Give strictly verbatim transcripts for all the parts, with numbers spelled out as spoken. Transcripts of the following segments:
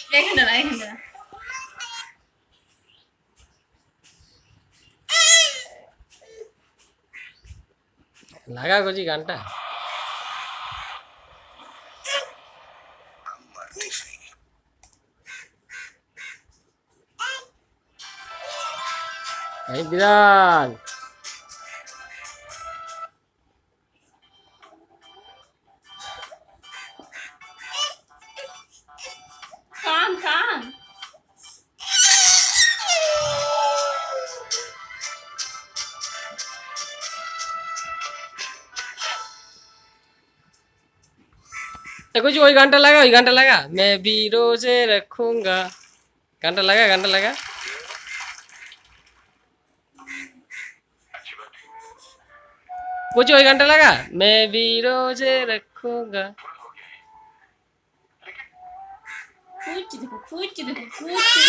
এখানে না এখানে না লাগা গজি গানটা এই বিরান কান কান कुछ वही घंटा लगा वही घंटा लगा मैं भी रोजे रखूंगा घंटा लगा घंटा लगा कुछ वही घंटा लगा मैं भी रोजे रखूंगा খুঁজছি দেখো খুঁজছি দেখো খুঁজছি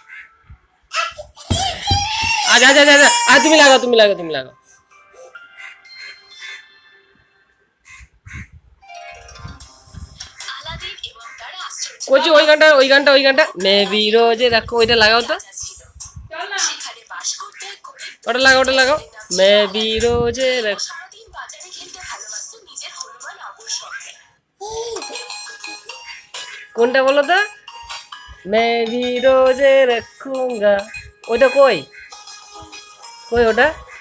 आजा आजा आजा आ तुम लगाओ तुम लगाओ तुम लगाओ कुछ वही घंटा वही घंटा वही घंटा मैं भी रोजे रखो ওইটা লাগাও তো চল না ওটা লাগাও ওটা লাগাও मैं भी रोजे रख কোনটা বলো তো मैं भी रोजे रखूंगा ওটা কই কই ওটা